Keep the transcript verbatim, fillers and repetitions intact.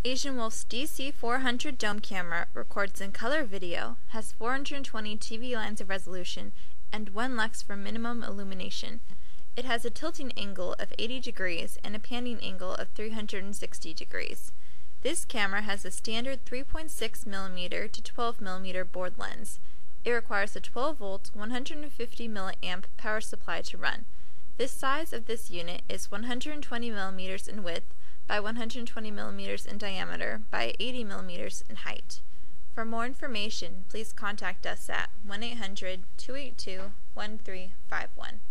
Asianwolf's D C four hundred dome camera records in color video, has four hundred twenty T V lines of resolution, and one lux for minimum illumination. It has a tilting angle of eighty degrees and a panning angle of three hundred sixty degrees. This camera has a standard three point six millimeter to twelve millimeter board lens. It requires a twelve volt, one hundred fifty milliamp power supply to run. The size of this unit is one hundred twenty millimeters in width by one hundred twenty millimeters in diameter by eighty millimeters in height. For more information, please contact us at one eight hundred, two eight two, one three five one.